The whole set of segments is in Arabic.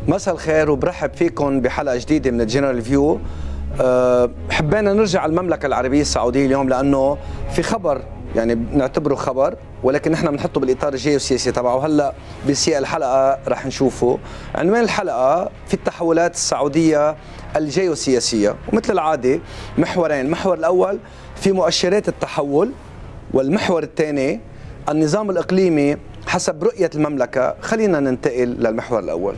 مساء الخير وبرحب فيكم بحلقة جديدة من الجنرال فيو. حبينا نرجع المملكة العربية السعودية اليوم لأنه في خبر يعني بنعتبره خبر، ولكن نحن بنحطه بالإطار الجيوسياسي تبعه. هلا بسياق الحلقة رح نشوفه. عنوان الحلقة في التحولات السعودية الجيوسياسية، ومثل العادة محورين. المحور الأول في مؤشرات التحول، والمحور الثاني النظام الإقليمي حسب رؤية المملكة. خلينا ننتقل للمحور الأول.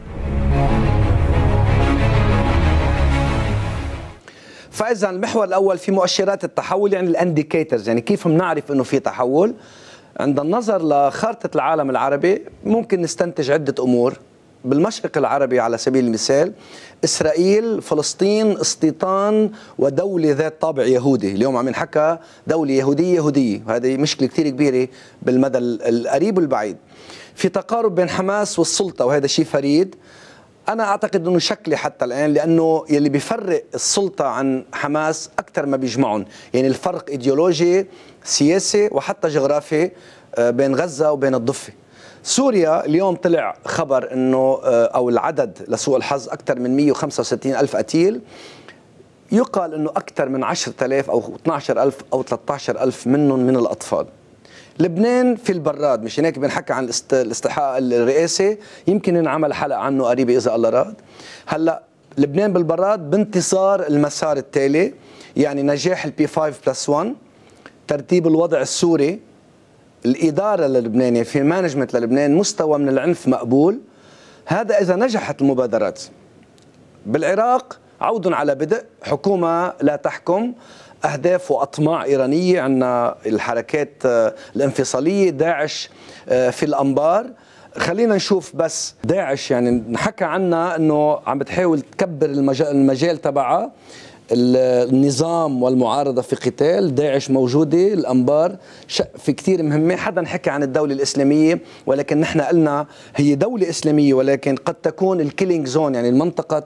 فإذا المحور الأول في مؤشرات التحول، يعني الانديكيترز، يعني كيف بنعرف إنه في تحول. عند النظر لخارطة العالم العربي ممكن نستنتج عدة أمور. بالمشرق العربي على سبيل المثال إسرائيل، فلسطين، استيطان ودولة ذات طابع يهودي. اليوم عم ينحكى دولة يهودية، وهذه مشكلة كثير كبيرة بالمدى القريب والبعيد. في تقارب بين حماس والسلطة، وهذا شيء فريد. أنا أعتقد أنه شكلي حتى الآن، لأنه يلي بيفرق السلطة عن حماس أكثر ما بيجمعهم، يعني الفرق إيديولوجي سياسي وحتى جغرافي بين غزة وبين الضفة. سوريا اليوم طلع خبر أنه أو العدد لسوء الحظ أكثر من 165 ألف قتيل. يقال أنه أكثر من 10,000 أو 12,000 أو 13,000 منهم من الأطفال. لبنان في البراد، مش هيك بنحكي عن الاستحقاق الرئاسي، يمكن نعمل حلقة عنه قريبة إذا الله راد. هلا لبنان بالبراد بانتصار المسار التالي، يعني نجاح البي 5+1، ترتيب الوضع السوري، الإدارة للبنان في مانجمنت للبنان، مستوى من العنف مقبول. هذا إذا نجحت المبادرات. بالعراق عود على بدء، حكومة لا تحكم، أهداف وأطماع إيرانية، عندنا الحركات الانفصالية، داعش في الأنبار. خلينا نشوف بس داعش، يعني نحكى عنها أنه عم بتحاول تكبر المجال تبعها. النظام والمعارضة في قتال، داعش موجودة، الأنبار في كتير مهمة. حدا حكى عن الدولة الإسلامية، ولكن نحن قلنا هي دولة إسلامية، ولكن قد تكون الكيلينج زون، يعني المنطقة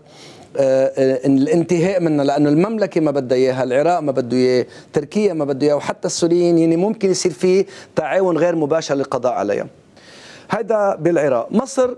الانتهاء منها، لأنه المملكة ما بدها إياها، العراق ما بده إياه، تركيا ما بده إياه، وحتى السوريين، يعني ممكن يصير فيه تعاون غير مباشر للقضاء عليها. هذا بالعراق. مصر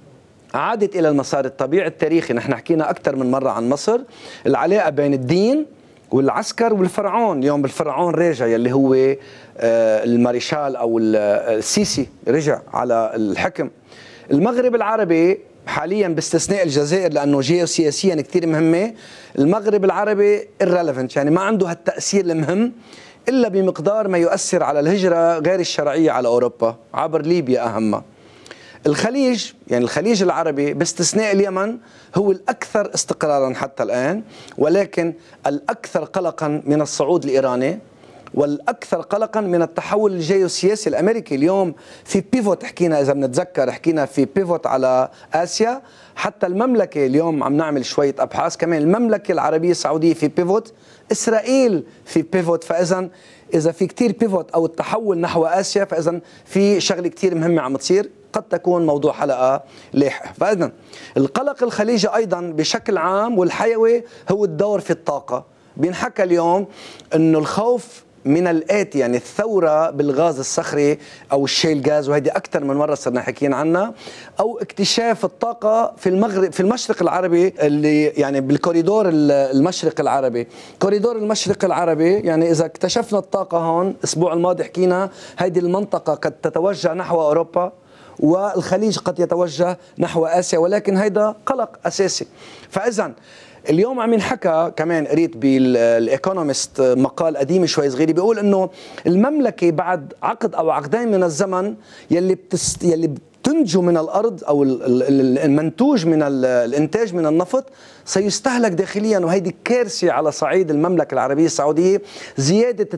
عادت إلى المسار الطبيعي التاريخي. نحن حكينا أكثر من مرة عن مصر، العلاقة بين الدين والعسكر والفرعون. اليوم بالفرعون راجع، يلي هو الماريشال أو السيسي رجع على الحكم. المغرب العربي حاليا باستثناء الجزائر، لأنه جيوسياسيا كثير مهمة، المغرب العربي irrelevant، يعني ما عنده هالتأثير المهم إلا بمقدار ما يؤثر على الهجرة غير الشرعية على أوروبا عبر ليبيا أهمها. الخليج، يعني الخليج العربي باستثناء اليمن، هو الأكثر استقرارا حتى الآن، ولكن الأكثر قلقا من الصعود الإيراني، والأكثر قلقا من التحول الجيوسياسي الأمريكي. اليوم في بيفوت، حكينا إذا بنتذكر، حكينا في بيفوت على آسيا. حتى المملكة اليوم عم نعمل شوية أبحاث كمان، المملكة العربية السعودية في بيفوت، إسرائيل في بيفوت. فإذا إذا في كتير بيفوت أو التحول نحو آسيا، فإذا في شغلة كتير مهمة عم تصير، قد تكون موضوع حلقة لاحق. فإذا القلق الخليجي أيضا بشكل عام والحيوي هو الدور في الطاقة. بينحكى اليوم أنه الخوف من الآتي، يعني الثورة بالغاز الصخري أو الشيل غاز، وهذه أكثر من مرة صرنا حكينا عنها، أو اكتشاف الطاقة في المغرب، في المشرق العربي، اللي يعني بالكوريدور المشرق العربي. كوريدور المشرق العربي، يعني إذا اكتشفنا الطاقة هون، الأسبوع الماضي حكينا هذه المنطقة قد تتوجه نحو أوروبا، والخليج قد يتوجه نحو آسيا، ولكن هذا قلق أساسي. فإذا اليوم عم ينحكى كمان، قريت بالايكونومست مقال قديم شوي صغير، بيقول انه المملكه بعد عقد او عقدين من الزمن يلي بتنتجه من الارض، او المنتوج من الانتاج من النفط، سيستهلك داخليا، وهيدي كارثه على صعيد المملكه العربيه السعوديه، زياده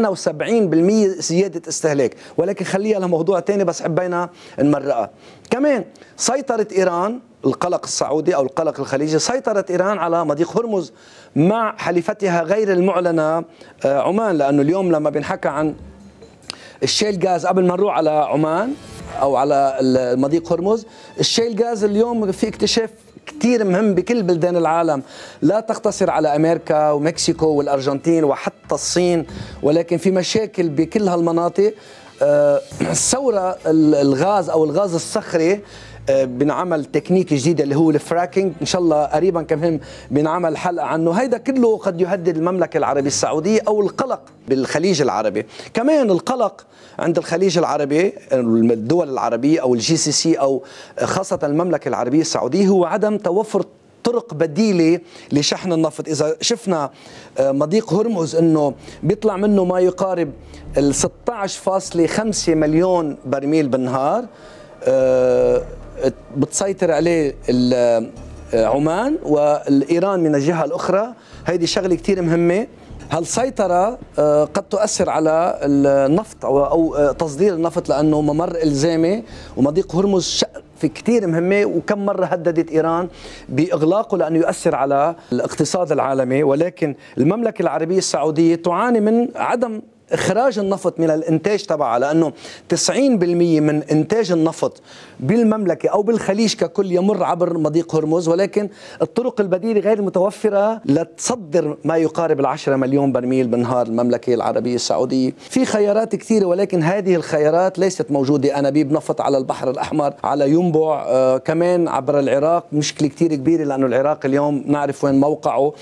78% زياده استهلاك. ولكن خليها لموضوع ثاني، بس حبينا نمرقها. كمان سيطره ايران، القلق السعودي أو القلق الخليجي، سيطرت إيران على مضيق هرمز مع حليفتها غير المعلنة عمان. لأنه اليوم لما بنحكى عن الشيل غاز، قبل ما نروح على عمان أو على مضيق هرمز، الشيل غاز اليوم في اكتشاف كتير مهم بكل بلدان العالم، لا تقتصر على أمريكا ومكسيكو والأرجنتين وحتى الصين، ولكن في مشاكل بكل هالمناطق. الثورة الغاز أو الغاز الصخري بنعمل تكنيك جديد اللي هو الفراكينج، ان شاء الله قريبا كمان بنعمل حلقه عنه. هيدا كله قد يهدد المملكه العربيه السعوديه او القلق بالخليج العربي. كمان القلق عند الخليج العربي، الدول العربيه او الجي سي سي او خاصه المملكه العربيه السعوديه، هو عدم توفر طرق بديلة لشحن النفط. إذا شفنا مضيق هرمز أنه بيطلع منه ما يقارب ال 16.5 مليون برميل بالنهار، بتسيطر عليه عمان والإيران من الجهة الأخرى. هيدي شغلة كتير مهمة. هالسيطرة قد تؤثر على النفط أو تصدير النفط، لأنه ممر إلزامي ومضيق هرمز في كتير مهمة، وكم مرة هددت إيران بإغلاقه لأنه يؤثر على الاقتصاد العالمي. ولكن المملكة العربية السعودية تعاني من عدم إخراج النفط من الإنتاج تبعها، لأنه 90% من إنتاج النفط بالمملكة أو بالخليج ككل يمر عبر مضيق هرمز، ولكن الطرق البديلة غير متوفرة لتصدر ما يقارب 10 مليون برميل بالنهار المملكة العربية السعودية. في خيارات كثيرة، ولكن هذه الخيارات ليست موجودة. أنابيب نفط على البحر الأحمر، على ينبع، كمان عبر العراق مشكلة كثير كبيرة، لأنه العراق اليوم نعرف وين موقعه.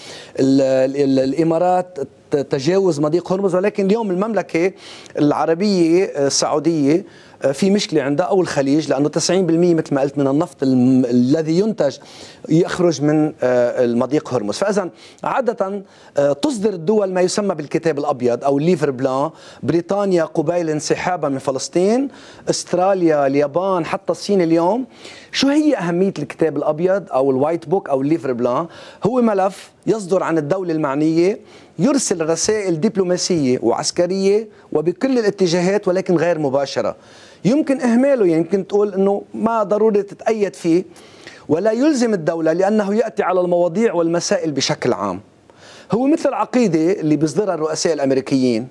الإمارات تجاوز مضيق هرمز، ولكن اليوم المملكة العربية السعودية في مشكلة عندها، أو الخليج، لأنه 90% مثل ما قلت من النفط الذي ينتج يخرج من المضيق هرمز. فإذا عادة تصدر الدول ما يسمى بالكتاب الأبيض أو الليفر بلان. بريطانيا قبيل انسحابها من فلسطين، استراليا، اليابان، حتى الصين اليوم. شو هي أهمية الكتاب الأبيض أو الوايت بوك أو الليفر بلان؟ هو ملف يصدر عن الدولة المعنية، يرسل رسائل دبلوماسية وعسكرية وبكل الاتجاهات، ولكن غير مباشرة. يمكن إهماله، يعني يمكن تقول أنه ما ضروري تتأيد فيه، ولا يلزم الدولة لأنه يأتي على المواضيع والمسائل بشكل عام. هو مثل العقيدة اللي بيصدرها الرؤساء الأمريكيين،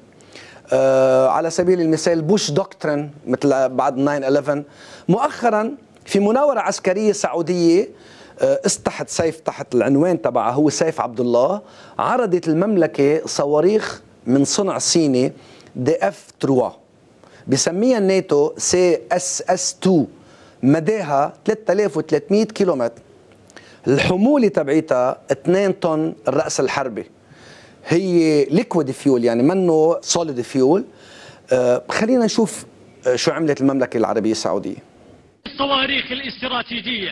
على سبيل المثال بوش دوكترين مثل بعد 9/11. مؤخرا في مناورة عسكرية سعودية تحت سيف، تحت العنوان تبعها هو سيف عبد الله، عرضت المملكة صواريخ من صنع صيني DF-3، بسميها الناتو CSS-2، مداها 3300 كيلومتر، الحمولة تبعيتها 2 طن الرأس الحربي. هي ليكويد فيول، يعني منه سوليد فيول. خلينا نشوف شو عملت المملكة العربية السعودية. الصواريخ الاستراتيجية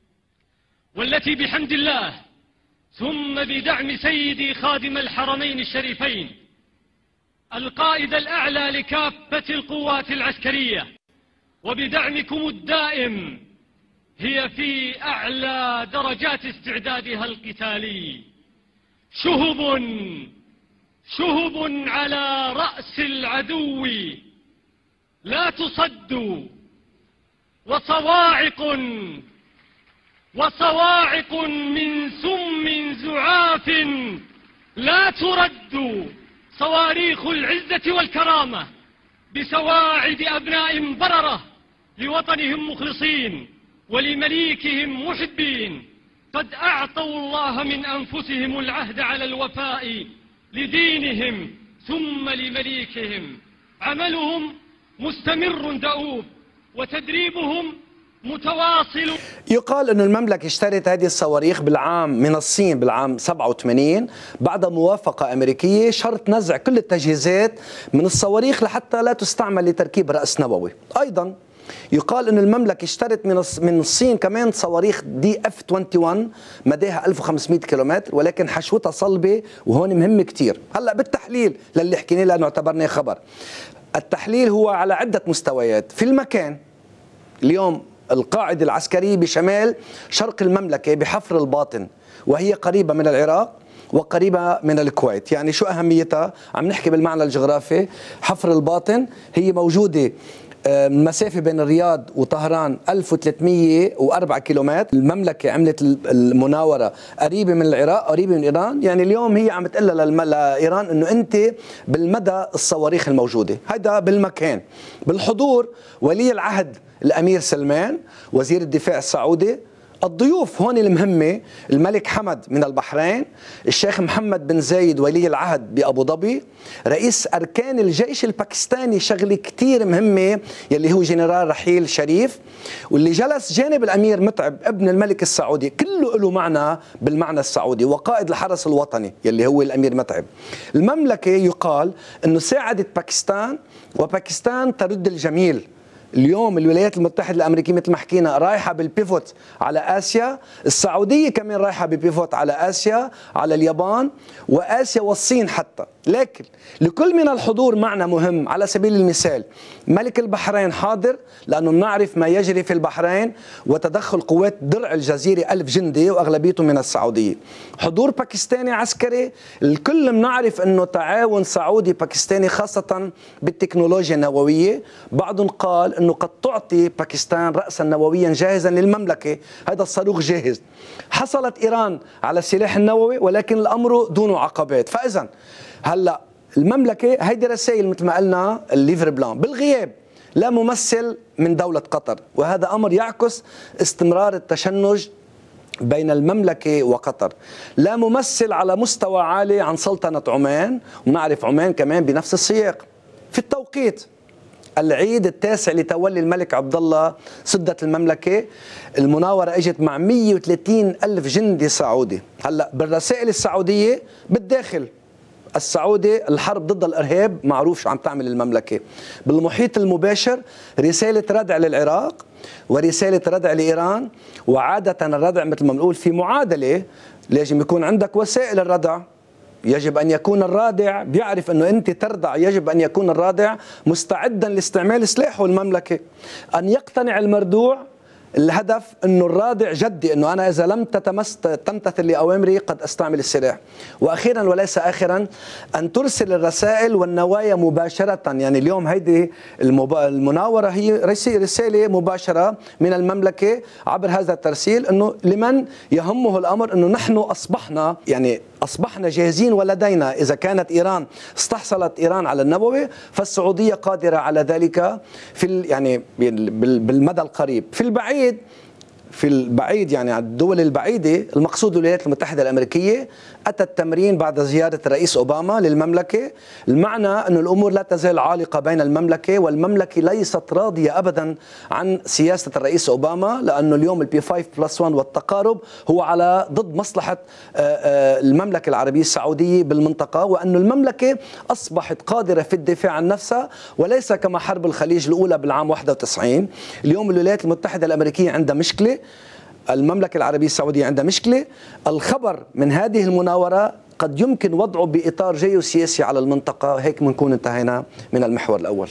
والتي بحمد الله ثم بدعم سيدي خادم الحرمين الشريفين القائد الأعلى لكافة القوات العسكرية، وبدعمكم الدائم، هي في أعلى درجات استعدادها القتالي. شهب على رأس العدو لا تصد، وصواعق من سم زعاف لا ترد. صواريخ العزة والكرامة بسواعد أبناء بررة لوطنهم مخلصين ولمليكهم محبين، قد أعطوا الله من أنفسهم العهد على الوفاء لدينهم ثم لمليكهم. عملهم مستمر دؤوب وتدريبهم متواصل. يقال أن المملكة اشترت هذه الصواريخ من الصين بالعام 87 بعد موافقة أمريكية، شرط نزع كل التجهيزات من الصواريخ لحتى لا تستعمل لتركيب رأس نووي. أيضا يقال أن المملكة اشترت من الصين كمان صواريخ DF-21 مداها 1500 كيلومتر، ولكن حشوتها صلبة، وهون مهم كتير. هلأ بالتحليل للي حكيناه لأنه اعتبرناه خبر، التحليل هو على عدة مستويات. في المكان اليوم القاعدة العسكرية بشمال شرق المملكة بحفر الباطن، وهي قريبة من العراق وقريبة من الكويت. يعني شو أهميتها؟ عم نحكي بالمعنى الجغرافي. حفر الباطن هي موجودة المسافة بين الرياض وطهران 1304 كيلومتر. المملكة عملت المناورة قريبة من العراق، قريبة من إيران. يعني اليوم هي عم تقول لإيران أنه أنت بالمدى الصواريخ الموجودة. هذا بالمكان. بالحضور ولي العهد الأمير سلمان، وزير الدفاع السعودي، الضيوف هون المهمة: الملك حمد من البحرين، الشيخ محمد بن زايد ولي العهد بأبو ظبي، رئيس أركان الجيش الباكستاني، شغلة كتير مهمة يلي هو جنرال رحيل شريف، واللي جلس جانب الأمير متعب ابن الملك السعودي، كله له معنى بالمعنى السعودي، وقائد الحرس الوطني يلي هو الأمير متعب. المملكة يقال أنه ساعدت باكستان، وباكستان ترد الجميل. اليوم الولايات المتحدة الأمريكية مثل ما حكينا رايحة بالبيفوت على آسيا، السعودية كمان رايحة بالبيفوت على آسيا، على اليابان وآسيا والصين حتى. لكن لكل من الحضور معنى مهم. على سبيل المثال ملك البحرين حاضر لأنه نعرف ما يجري في البحرين وتدخل قوات درع الجزيرة 1000 جندي وأغلبيته من السعودية. حضور باكستاني عسكري، الكل بنعرف أنه تعاون سعودي باكستاني خاصة بالتكنولوجيا النووية. بعضهم قال أنه قد تعطي باكستان رأسا نوويا جاهزا للمملكة، هذا الصاروخ جاهز. حصلت إيران على السلاح النووي ولكن الأمر دون عقبات. فإذا هلا المملكة هيدي رسائل مثل ما قلنا الليفر بلان بالغياب لا ممثل من دولة قطر، وهذا أمر يعكس استمرار التشنج بين المملكة وقطر. لا ممثل على مستوى عالي عن سلطنة عمان، ونعرف عمان كمان بنفس السياق. في التوقيت العيد التاسع لتولي الملك عبد الله سدة المملكة، المناورة اجت مع 130 ألف جندي سعودي. هلا بالرسائل السعودية بالداخل السعودي الحرب ضد الإرهاب معروف شو عم تعمل المملكة. بالمحيط المباشر رسالة ردع للعراق ورسالة ردع لإيران، وعادة الردع مثل ما بنقول في معادلة، لازم يكون عندك وسائل الردع. يجب أن يكون الرادع بيعرف أنه أنت تردع، يجب أن يكون الرادع مستعدا لاستعمال سلاحه المملكة. أن يقتنع المردوع، الهدف أنه الرادع جدي، أنه أنا إذا لم تمتثل لأوامري قد أستعمل السلاح. وأخيرا وليس آخرا أن ترسل الرسائل والنوايا مباشرة. يعني اليوم هيدي المناورة هي رسالة مباشرة من المملكة عبر هذا الترسيل، أنه لمن يهمه الأمر أنه نحن أصبحنا جاهزين ولدينا. إذا كانت إيران استحصلت إيران على النووي فالسعودية قادرة على ذلك في بالمدى القريب. في البعيد يعني على الدول البعيدة، المقصود الولايات المتحدة الأمريكية، أتى التمرين بعد زيارة الرئيس أوباما للمملكة. المعنى أن الأمور لا تزال عالقة بين المملكة، والمملكة ليست راضية أبدا عن سياسة الرئيس أوباما، لأنه اليوم البي 5+1 والتقارب هو على ضد مصلحة المملكة العربية السعودية بالمنطقة، وأن المملكة أصبحت قادرة في الدفاع عن نفسها، وليس كما حرب الخليج الأولى بالعام 91. اليوم الولايات المتحدة الأمريكية عندها مشكلة، المملكة العربية السعودية عندها مشكلة. الخبر من هذه المناورة قد يمكن وضعه بإطار جيوسياسي على المنطقة. هيك بنكون انتهينا من المحور الأول.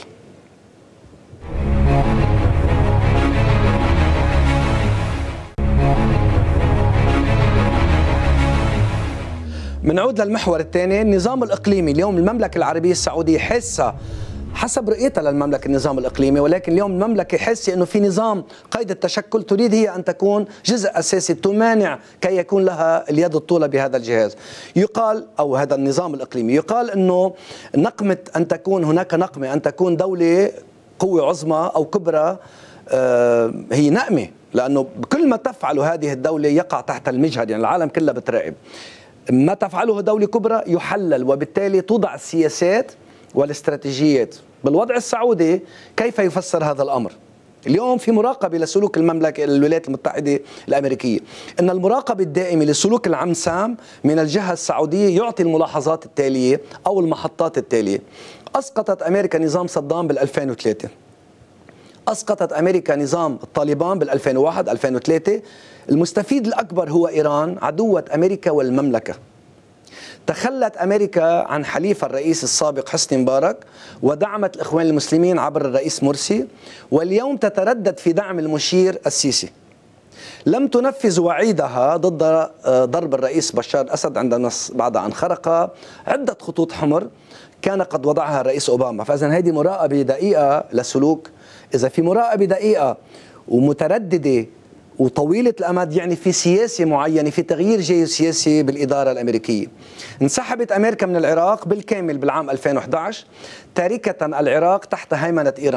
بنعود للمحور الثاني، النظام الإقليمي. اليوم المملكة العربية السعودية حاسة حسب رؤيتها للمملكة النظام الإقليمي، ولكن اليوم المملكة حاسة أنه في نظام قيد التشكل، تريد هي أن تكون جزء أساسي تمانع كي يكون لها اليد الطولة بهذا الجهاز. يقال، أو هذا النظام الإقليمي يقال أنه نقمة أن تكون هناك نقمة أن تكون دولة قوة عظمى أو كبرى، هي نقمة، لأنه كل ما تفعل هذه الدولة يقع تحت المجهر، يعني العالم كله بتراقب. ما تفعله دولة كبرى يحلل، وبالتالي توضع السياسات والاستراتيجيات. بالوضع السعودي كيف يفسر هذا الأمر؟ اليوم في مراقبة لسلوك المملكة الولايات المتحدة الأمريكية، أن المراقبة الدائمة لسلوك العمسام من الجهة السعودية يعطي الملاحظات التالية أو المحطات التالية. أسقطت أمريكا نظام صدام بال2003، أسقطت أمريكا نظام الطالبان بال2001 2003. المستفيد الأكبر هو إيران، عدوة أمريكا والمملكة. تخلت أمريكا عن حليف الرئيس السابق حسني مبارك ودعمت الإخوان المسلمين عبر الرئيس مرسي، واليوم تتردد في دعم المشير السيسي. لم تنفذ وعيدها ضد ضرب الرئيس بشار الأسد بعد أن خرق عدة خطوط حمر كان قد وضعها الرئيس أوباما. فإذن هذه مراقبة دقيقة لسلوك. إذا في مراقبة دقيقة ومترددة وطويلة الأمد، يعني في سياسة معينة، في تغيير جيوسياسي بالإدارة الأمريكية. انسحبت أمريكا من العراق بالكامل بالعام 2011 تاركة العراق تحت هيمنة إيران.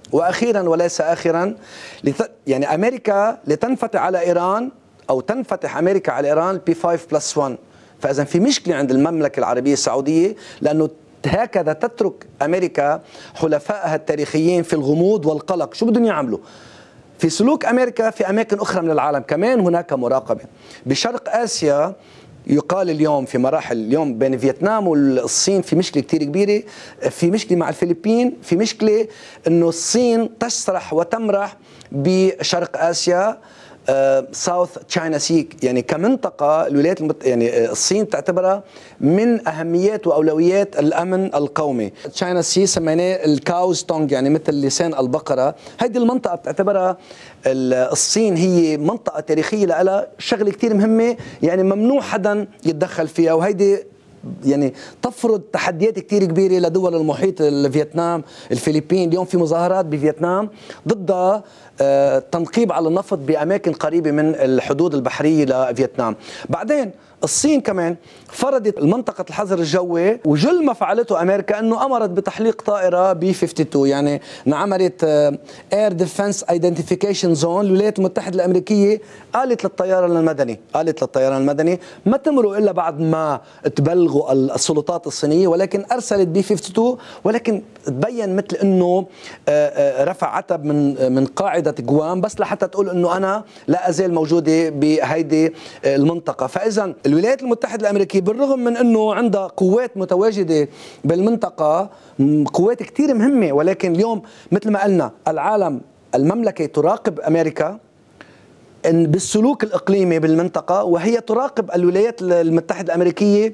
واخيرا وليس اخرا، يعني امريكا لتنفتح على ايران او تنفتح امريكا على ايران P5+1. فاذا في مشكله عند المملكه العربيه السعوديه، لانه هكذا تترك امريكا حلفائها التاريخيين في الغموض والقلق. شو بدهم يعملوا؟ في سلوك امريكا في اماكن اخرى من العالم كمان هناك مراقبه. بشرق اسيا يقال اليوم في مراحل، اليوم بين فيتنام والصين في مشكله كثير كبيره، في مشكله مع الفلبين، في مشكله انه الصين تسرح وتمرح بشرق اسيا، ساوث تشاينا سي، يعني كمنطقه الولايات يعني الصين تعتبرها من اهميات واولويات الامن القومي. تشاينا سي سميناه الكاوز تونج، يعني مثل لسان البقره. هذه المنطقه بتعتبرها الصين هي منطقه تاريخيه لها شغله كثير مهمه، يعني ممنوع حدا يتدخل فيها، وهيدي يعني تفرض تحديات كثير كبيره لدول المحيط، فيتنام، الفلبين. اليوم في مظاهرات بفيتنام ضد تنقيب على النفط بأماكن قريبة من الحدود البحرية لفيتنام. بعدين الصين كمان فرضت منطقة الحظر الجوي، وجل ما فعلته أمريكا أنه أمرت بتحليق طائرة B-52، يعني انعملت اير ديفنس ايدنتيفيكيشن زون. الولايات المتحدة الأمريكية قالت للطيران المدني ما تمروا إلا بعد ما تبلغوا السلطات الصينية، ولكن أرسلت B-52، ولكن تبين مثل أنه رفع عتب من قاعدة جوام بس لحتى تقول أنه أنا لا أزال موجودة بهيدي المنطقة. فإذا الولايات المتحدة الأمريكية بالرغم من أنه عندها قوات متواجدة بالمنطقة، قوات كتير مهمة، ولكن اليوم مثل ما قلنا العالم، المملكة تراقب أمريكا بالسلوك الإقليمي بالمنطقة، وهي تراقب الولايات المتحدة الأمريكية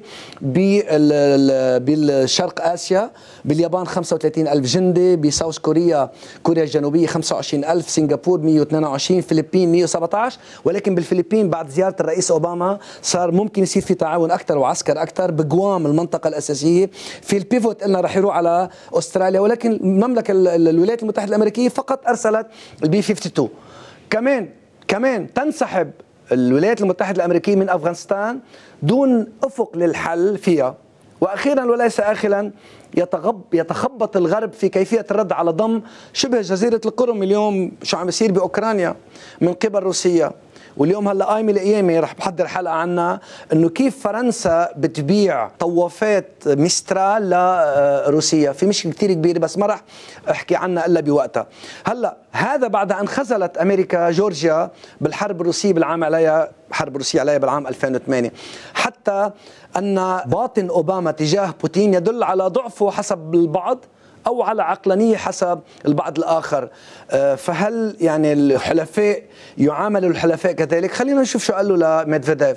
بالشرق آسيا. باليابان 35,000 جندي، بساوث كوريا الجنوبية 25,000، سنغافور 122، فلبين 117. ولكن بالفلبين بعد زيارة الرئيس أوباما صار ممكن يصير في تعاون أكثر وعسكر أكثر. بجوام المنطقة الأساسية، في البيفوت قلنا رح يروح على أستراليا، ولكن المملكة الولايات المتحدة الأمريكية فقط أرسلت الB-52. كمان تنسحب الولايات المتحدة الأمريكية من أفغانستان دون أفق للحل فيها. وأخيرا وليس آخرا يتخبط الغرب في كيفية الرد على ضم شبه جزيرة القرم اليوم شو عم يصير بأوكرانيا من قبل روسيا. واليوم هلا قايمه القيامه رح بحضر حلقه عنها، انه كيف فرنسا بتبيع طوافات ميسترال لروسيا. في مشكله كثير كبيره بس ما رح احكي عنها الا بوقتها. هلا هذا بعد ان خذلت امريكا جورجيا بالحرب الروسيه بالعام 2008. حتى ان باطن اوباما تجاه بوتين يدل على ضعفه حسب البعض أو على عقلانية حسب البعض الآخر. فهل يعني الحلفاء يعاملوا الحلفاء كذلك؟ خلينا نشوف شو قال له لميدفيديف.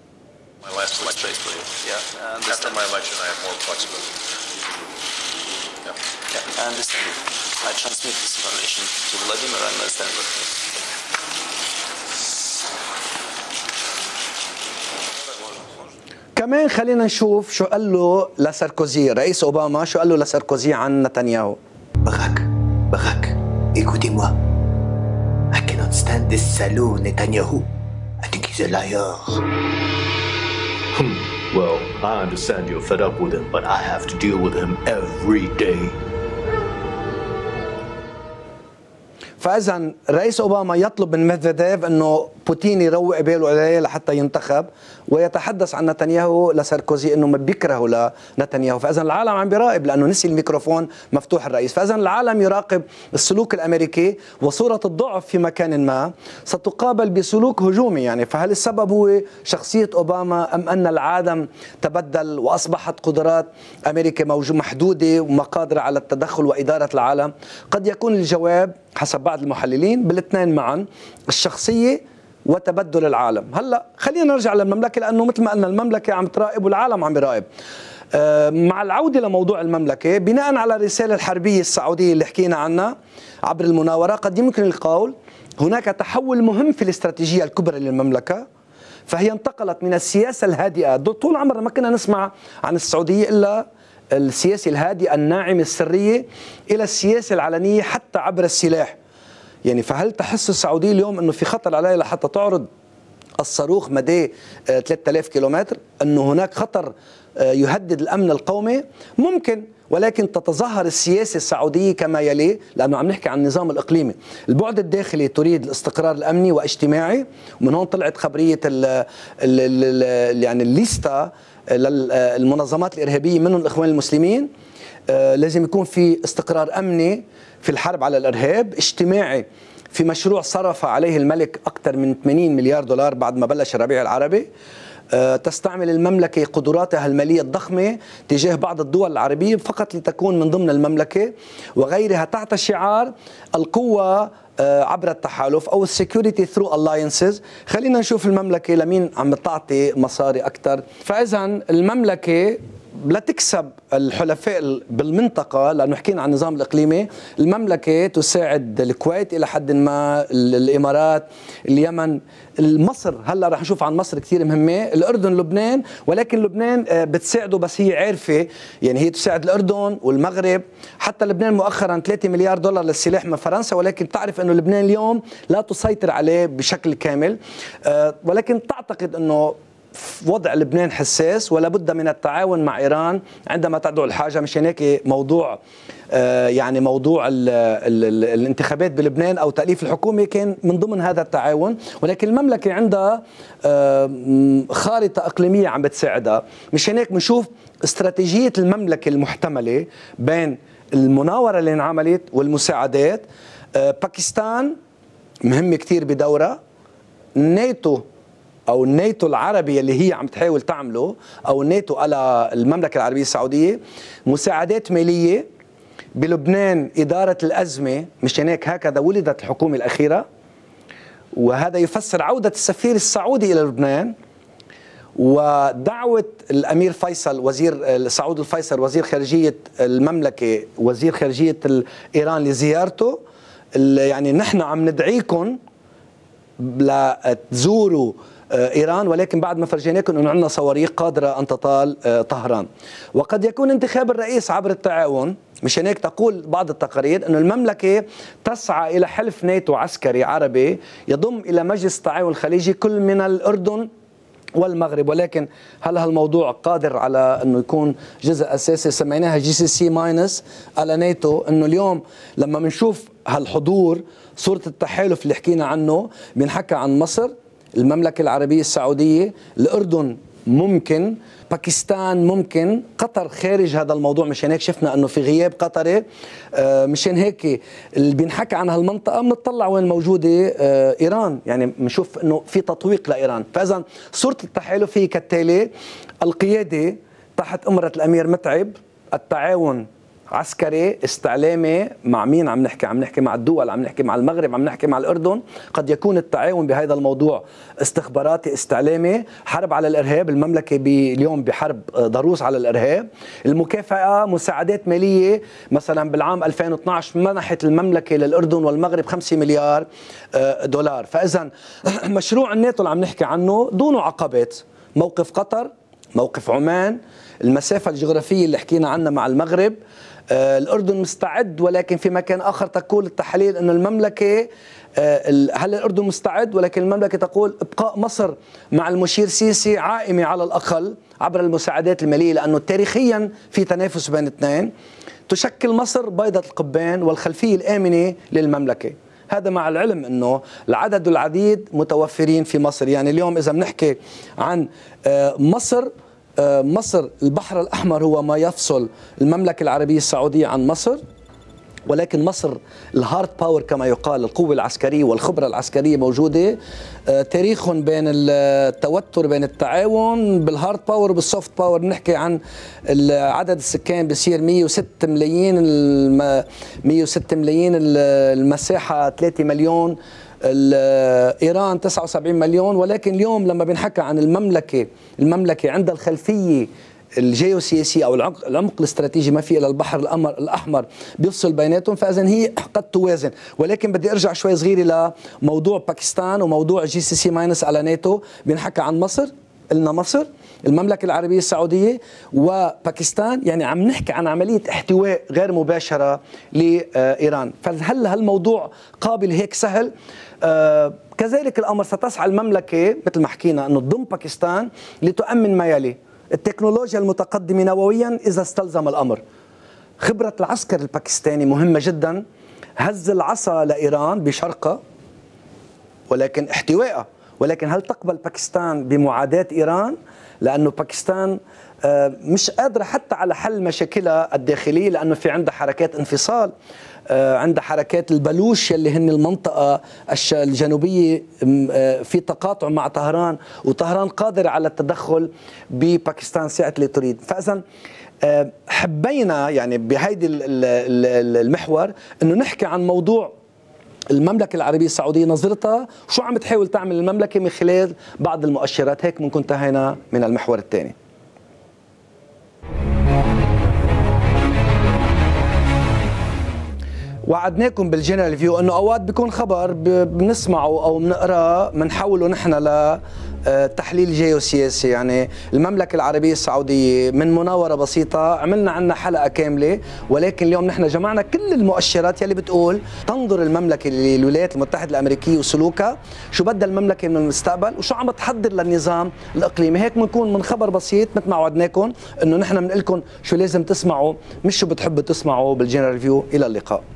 كمان خلينا نشوف شو قال له لساركوزي. رئيس أوباما شو قال له لساركوزي عن نتنياهو. Barack, écoutez-moi. I cannot stand this salaud Netanyahu. I think he's a liar. Well, I understand you're fed up with him, but I have to deal with him every day. فإذا رئيس أوباما يطلب من ميدفيديف أنه بوتين يروق باله عليه لحتى ينتخب، ويتحدث عن نتنياهو لساركوزي أنه ما بيكرهه لنتنياهو. فإذا العالم عم بيراقب لأنه نسي الميكروفون مفتوح الرئيس. فإذا العالم يراقب السلوك الأمريكي، وصورة الضعف في مكان ما ستقابل بسلوك هجومي. يعني فهل السبب هو شخصية أوباما أم أن العالم تبدل وأصبحت قدرات أمريكا محدودة ومقادرة على التدخل وإدارة العالم؟ قد يكون الجواب حسب بعض المحللين بالاثنين معا، الشخصية وتبدل العالم. هلا خلينا نرجع للمملكة، لأنه مثل ما قلنا المملكة عم تراقب والعالم عم يراقب. مع العودة لموضوع المملكة، بناء على الرسالة الحربية السعودية اللي حكينا عنها عبر المناورة، قد يمكن القول هناك تحول مهم في الاستراتيجية الكبرى للمملكة. فهي انتقلت من السياسة الهادئة، طول عمرنا ما كنا نسمع عن السعودية إلا السياسة الهادئة الناعمة السرية، إلى السياسة العلنية حتى عبر السلاح. يعني فهل تحس السعودية اليوم أنه في خطر عليها لحتى تعرض الصاروخ مداه 3000 كيلومتر، أنه هناك خطر يهدد الأمن القومي، ممكن، ولكن تتظاهر السياسة السعودية كما يلي، لأنه عم نحكي عن النظام الإقليمي. البعد الداخلي تريد الاستقرار الأمني واجتماعي، ومن هون طلعت خبرية يعني الليستا للمنظمات الإرهابية منهم الإخوان المسلمين. لازم يكون في استقرار أمني في الحرب على الإرهاب، اجتماعي في مشروع صرف عليه الملك أكثر من 80 مليار دولار بعد ما بلش الربيع العربي. تستعمل المملكة قدراتها المالية الضخمة تجاه بعض الدول العربية فقط لتكون من ضمن المملكة وغيرها تحت شعار القوة عبر التحالف أو السكيورتي ثرو ألاينسز. خلينا نشوف المملكة لمين عم تعطي مصاري أكثر. فإذا المملكة لا تكسب الحلفاء بالمنطقة، لأنه حكينا عن النظام الإقليمي، المملكة تساعد الكويت إلى حد ما، الإمارات، اليمن، مصر. هلا رح نشوف عن مصر كثير مهمة، الأردن، لبنان، ولكن لبنان بتساعده بس هي عارفة، يعني هي تساعد الأردن والمغرب. حتى لبنان مؤخرا 3 مليار دولار للسلاح من فرنسا، ولكن تعرف أنه لبنان اليوم لا تسيطر عليه بشكل كامل، ولكن تعتقد أنه وضع لبنان حساس ولا بد من التعاون مع إيران عندما تدعو الحاجة. مشان هيك موضوع يعني موضوع الانتخابات بلبنان أو تأليف الحكومة كان من ضمن هذا التعاون، ولكن المملكة عندها خارطة إقليمية عم بتساعدها. مشان هيك بنشوف استراتيجية المملكة المحتملة بين المناورة اللي انعملت والمساعدات. باكستان مهمة كتير بدورة، ناتو أو الناتو العربي اللي هي عم تحاول تعمله، أو الناتو على المملكة العربية السعودية، مساعدات مالية بلبنان، إدارة الأزمة. مشان هيك هكذا ولدت الحكومة الأخيرة، وهذا يفسر عودة السفير السعودي إلى لبنان ودعوة الأمير فيصل وزير سعود الفيصل وزير خارجية المملكة وزير خارجية إيران لزيارته. يعني نحن عم ندعيكم لتزوروا إيران، ولكن بعد ما فرجيناكم أنه عندنا صواريخ قادرة أن تطال طهران. وقد يكون انتخاب الرئيس عبر التعاون. مشان هيك تقول بعض التقارير أنه المملكة تسعى إلى حلف ناتو عسكري عربي يضم إلى مجلس التعاون الخليجي كل من الأردن والمغرب، ولكن هل هالموضوع قادر على أنه يكون جزء أساسي؟ سميناها GCC ماينس على ناتو. أنه اليوم لما بنشوف هالحضور، صورة التحالف اللي حكينا عنه، بنحكى عن مصر، المملكة العربية السعودية، الأردن، ممكن باكستان، ممكن قطر خارج هذا الموضوع. مشان هيك شفنا أنه في غياب قطري، مشان هيك اللي بينحكى عن هالمنطقة بنطلع وين موجودة إيران، يعني بنشوف أنه في تطويق لإيران. فإذا صورة التحالف هي كالتالي: القيادة تحت أمرة الأمير متعب، التعاون عسكري استعلامي. مع مين عم نحكي؟ عم نحكي مع الدول، عم نحكي مع المغرب، عم نحكي مع الأردن. قد يكون التعاون بهذا الموضوع استخباراتي استعلامي. حرب على الإرهاب، المملكة اليوم بحرب ضروس على الإرهاب. المكافأة، مساعدات مالية، مثلا بالعام 2012 منحت المملكة للأردن والمغرب 5 مليار دولار. فإذا مشروع الناتو اللي عم نحكي عنه دونه عقبات، موقف قطر، موقف عمان، المسافة الجغرافية اللي حكينا عنها مع المغرب. الأردن مستعد، ولكن في مكان آخر تقول التحاليل أن المملكة، هل الأردن مستعد، ولكن المملكة تقول إبقاء مصر مع المشير سيسي عائمة على الأقل عبر المساعدات المالية، لأنه تاريخيا في تنافس بين اثنين. تشكل مصر بيضة القبان والخلفية الآمنة للمملكة. هذا مع العلم أنه العدد العديد متوفرين في مصر. يعني اليوم إذا بنحكي عن مصر، البحر الأحمر هو ما يفصل المملكة العربية السعودية عن مصر، ولكن مصر الهارد باور كما يقال، القوة العسكرية والخبرة العسكرية موجودة. تاريخ بين التوتر بين التعاون بالهارد باور وبالسوفت باور. بنحكي عن عدد السكان بصير 106 ملايين، 106 ملايين، المساحة 3 مليون، إيران 79 مليون. ولكن اليوم لما بنحكى عن المملكة عندها الخلفية الجيوسياسي أو العمق الاستراتيجي ما في إلى البحر الأحمر بيفصل بيناتهم، فإذن هي قد توازن. ولكن بدي أرجع شوي صغيرة لموضوع باكستان وموضوع GCC ماينس على ناتو. بنحكى عن مصر، قلنا مصر، المملكة العربية السعودية وباكستان، يعني عم نحكي عن عملية احتواء غير مباشرة لإيران. فهل هالموضوع قابل هيك سهل؟ كذلك الأمر ستسعى المملكة مثل ما حكينا أنه تضم باكستان لتؤمن ما يلي: التكنولوجيا المتقدمة نوويا إذا استلزم الأمر. خبرة العسكر الباكستاني مهمة جدا. هز العصا لإيران بشرقها ولكن احتوائها، ولكن هل تقبل باكستان بمعاداة إيران؟ لأنه باكستان مش قادرة حتى على حل مشاكلها الداخلية، لأنه في عندها حركات انفصال، عندها حركات البلوش يلي هن المنطقة الجنوبية في تقاطع مع طهران، وطهران قادرة على التدخل بباكستان ساعة اللي تريد. فإذا حبينا يعني بهيدي المحور انه نحكي عن موضوع المملكة العربية السعودية، نظرتها وشو عم تحاول تعمل المملكة من خلال بعض المؤشرات. هيك بنكون انتهينا من المحور الثاني. وعدناكم بالجنرال فيو انه اوقات بيكون خبر بنسمعه او بنقراه بنحوله نحن لتحليل جيوسياسي. يعني المملكه العربيه السعوديه من مناوره بسيطه عملنا عنا حلقه كامله، ولكن اليوم نحن جمعنا كل المؤشرات يلي بتقول تنظر المملكه للولايات المتحده الامريكيه وسلوكها، شو بدها المملكه من المستقبل وشو عم تحضر للنظام الاقليمي. هيك بنكون من خبر بسيط مثل ما وعدناكم انه نحن بنقول لكم شو لازم تسمعوا مش شو بتحبوا تسمعوا بالجنرال فيو. الى اللقاء.